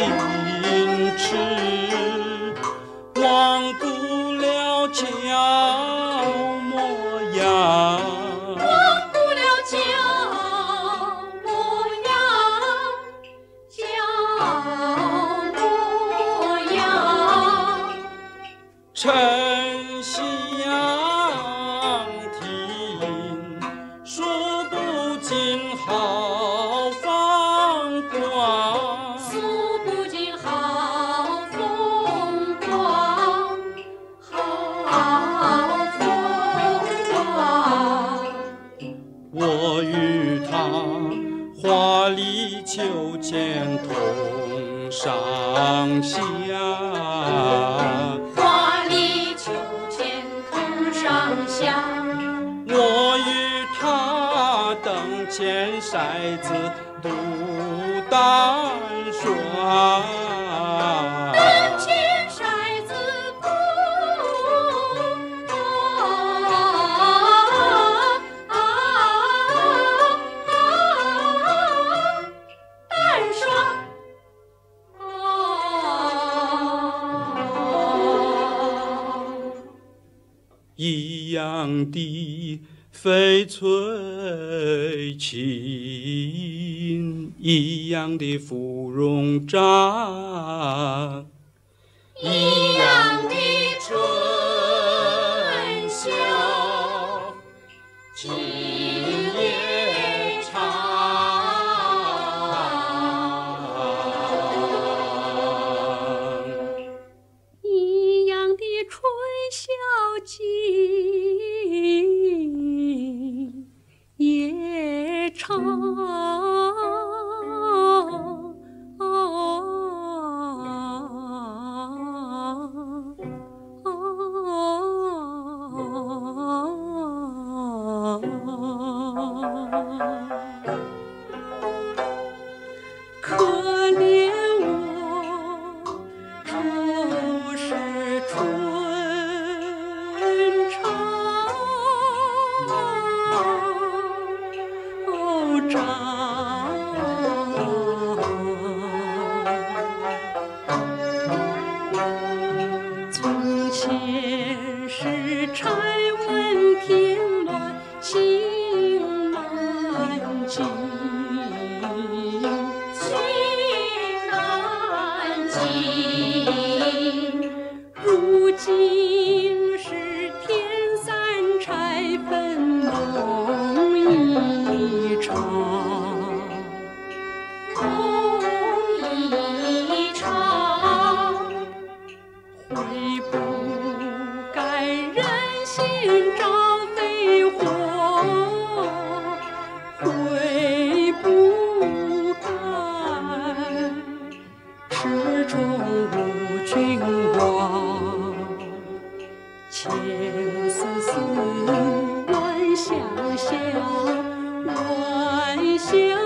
痴，忘不了旧模样。晨曦扬庭，数不尽好风光。 数不尽好风光，好风光。 我与他花里秋千同上下。我与他灯前筛子独单双， 灯前筛子独单双。 一样的翡翠琴，一样的芙蓉帐， 一样的春宵，今夜长。一样的春宵，今夜长。可怜我初是春潮涨，从前是柴温天暖情难尽，如今是天散柴分梦一场，梦一场。悔不该人心照飞火，悔不该始终无君王。千丝丝，万香香，万香